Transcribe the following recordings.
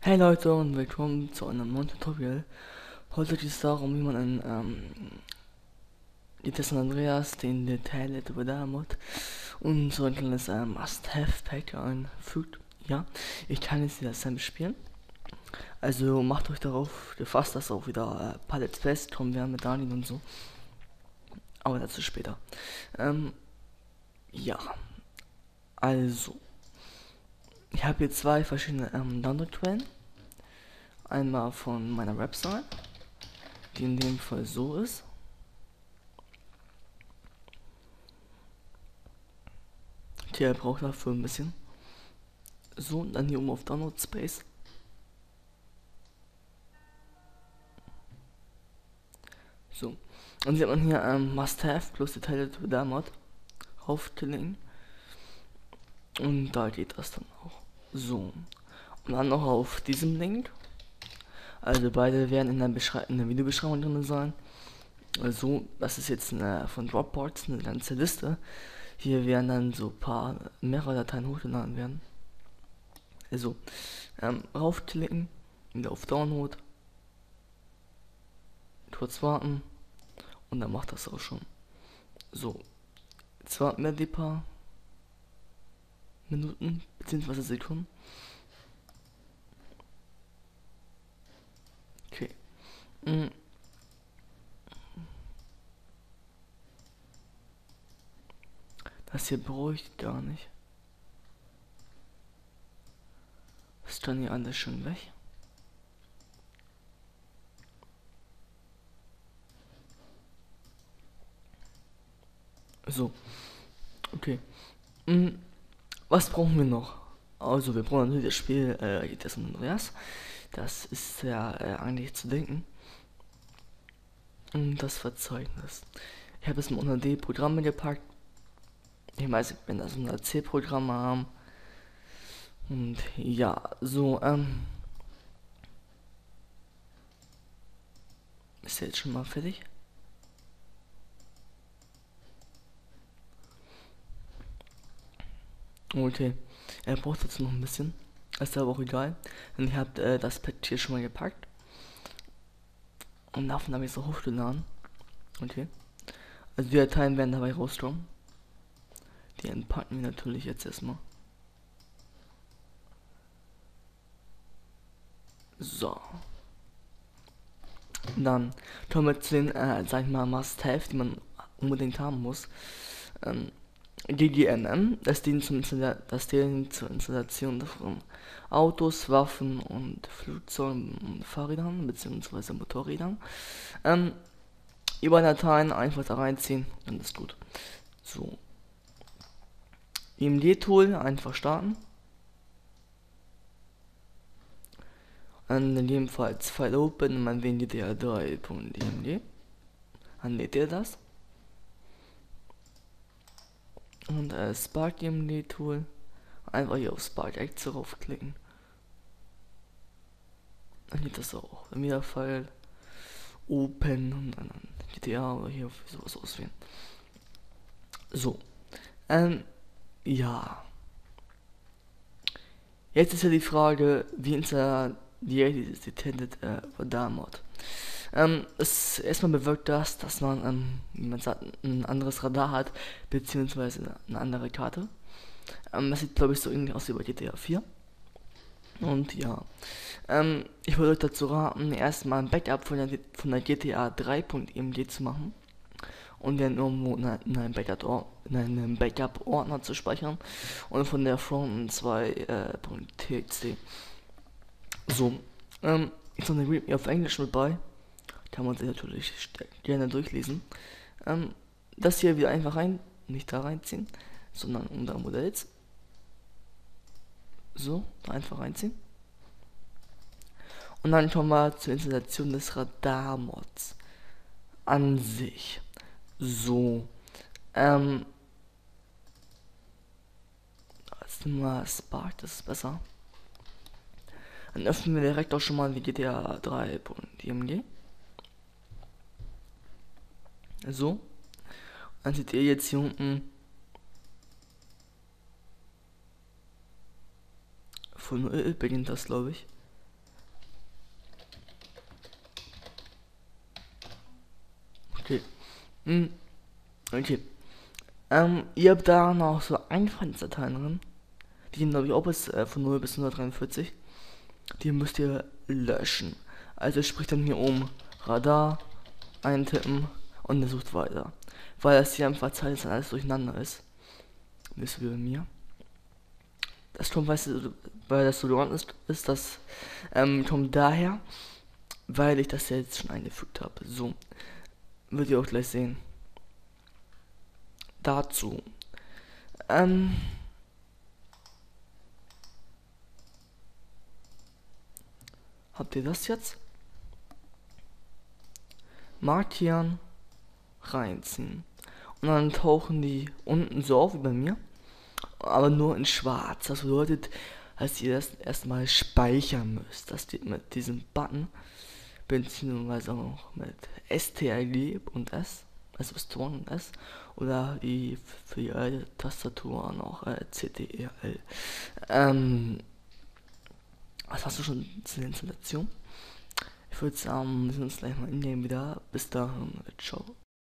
Hey Leute und willkommen zu einem neuen Tutorial. Heute geht es darum, wie man in GTA San Andreas den Detail Mod und so ein kleines Must-Have-Pack einfügt. Ja, ich kann jetzt das Sam spielen. Also macht euch darauf gefasst, dass auch wieder Pallets Fest kommen werden mit Daniel und so. Aber dazu später. Ähm, ja, also. Ich habe hier zwei verschiedene Download-Quellen. Einmal von meiner Website, die in dem Fall so ist. Der braucht dafür ein bisschen. So, und dann hier oben auf Download Space. So. Und sieht man hier Must Have plus Detailed with Mod aufklicken. Und da geht das dann auch. So. Und dann noch auf diesem Link. Also beide werden in der Videobeschreibung drin sein. Also, das ist jetzt von Dropbox eine ganze Liste. Hier werden dann so mehrere Dateien hochgeladen werden. Also, raufklicken, wieder auf Download, kurz warten und dann macht das auch schon. So, jetzt warten wir die paar Minuten bzw. Sekunden. Okay. Das hier brauche ich gar nicht. Ist dann hier alles schon weg? So, okay. Was brauchen wir noch? Also wir brauchen natürlich das Spiel GTA San Andreas. Das ist ja eigentlich zu denken. Und das Verzeichnis. Ich habe es mal unter D Programme gepackt. Ich weiß nicht, wenn das unter C Programme haben. Und ja, so, ist jetzt schon mal fertig? Okay, er braucht jetzt noch ein bisschen. Ist aber auch egal. Denn ihr habt das Pack hier schon mal gepackt. Und davon habe ich es auch hochgeladen. Okay. Also die Dateien werden dabei rauskommen. Die entpacken wir natürlich jetzt erstmal. So. Dann kommen wir zu den, sag ich mal, Must-Have, die man unbedingt haben muss. GGNM, das dient zur Installation von Autos, Waffen und Flugzeugen und Fahrrädern bzw. Motorrädern. Über Dateien einfach da reinziehen, dann ist gut. So. IMG-Tool einfach starten. Dann gegebenenfalls File Open und man wählt GTA3.img. Dann lädt ihr das. Und Spark IMG Tool. Einfach hier auf Spark Acts draufklicken. Dann geht das auch. Wieder File Open und dann GTA oder hier sowas auswählen. So. Ja. Jetzt ist ja die Frage, wie installiert dieses Detended Mod. Es erstmal bewirkt das, dass man, wie man sagt, ein anderes Radar hat, beziehungsweise eine andere Karte. Das sieht, glaube ich, so ähnlich aus wie bei GTA 4. Und ja, ich würde euch dazu raten, erstmal ein Backup von der GTA 3.emg zu machen und dann irgendwo in einem Backup-Ordner zu speichern und von der Front 2.txt. So, ist noch eine README auf Englisch mit bei, kann man sich natürlich gerne durchlesen. Das hier wieder einfach nicht da reinziehen, sondern unter Modells. So, da einfach reinziehen. Und dann kommen wir zur Installation des Radarmods an sich. So, jetzt nehmen wir Spark, das ist besser. Dann öffnen wir direkt auch schon mal die GTA 3.img. So, dann seht ihr jetzt hier unten von 0 beginnt das, glaube ich. Okay. Hm, okay. Ihr habt da noch so Einfallsdateien drin. Die gehen, glaube ich, auch bis von 0 bis 143. Die müsst ihr löschen. Also sprich dann hier oben Radar eintippen und er sucht weiter. Weil das hier im Verzeichnis dann alles durcheinander ist. Nicht so wie bei mir. Das kommt, weißt du, weil das so geworden ist das kommt daher, weil ich das ja jetzt schon eingefügt habe. So, wird ihr auch gleich sehen. Dazu. Ähm, habt ihr das jetzt? Markieren, reinziehen. Und dann tauchen die unten so auf wie bei mir, aber nur in schwarz. Das bedeutet, dass ihr das erstmal speichern müsst. Das steht mit diesem Button, beziehungsweise auch mit STRG und S, also Strong und S, oder die für die alte Tastatur noch CTRL. Was hast du schon zur Installation? Ich würde sagen, wir sehen uns gleich mal in dem wieder. Bis dahin, ciao.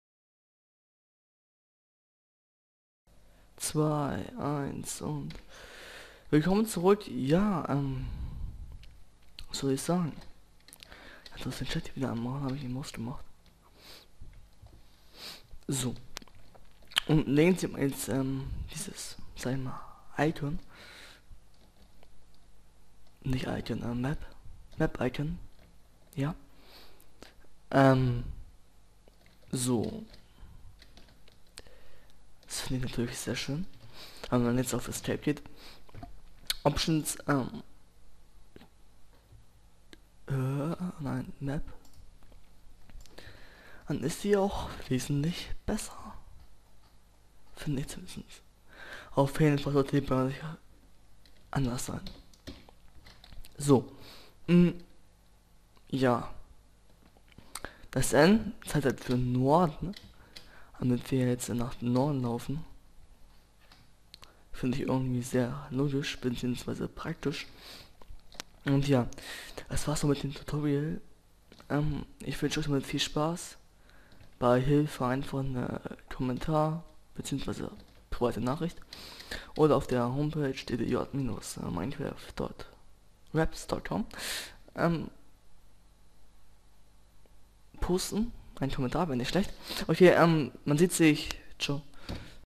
2, 1 und willkommen zurück. Ja, was soll ich sagen? Ich muss den Chat wieder anmachen, habe ich ihn ausgemacht. So. Und legen Sie mal jetzt dieses, sag ich mal, Icon. Nicht Icon, Map. Map-Icon. Ja. So. Das finde ich natürlich sehr schön. Aber wenn man jetzt auf Escape geht. Options, nein, Map. Dann ist sie auch wesentlich besser. Finde ich zumindest. Auf jeden Fall sollte die bei sich anders sein. So. Ja. Das N ist halt für Norden. Damit wir jetzt nach Norden laufen. Finde ich irgendwie sehr logisch, beziehungsweise praktisch. Und ja, das war's so mit dem Tutorial. Ich wünsche euch damit viel Spaß. Bei Hilfe einfach einen Kommentar, beziehungsweise private Nachricht. Oder auf der Homepage ddj-minecraft.raps.com posten. Ein Kommentar, wäre nicht schlecht. Okay, man sieht sich. Ciao.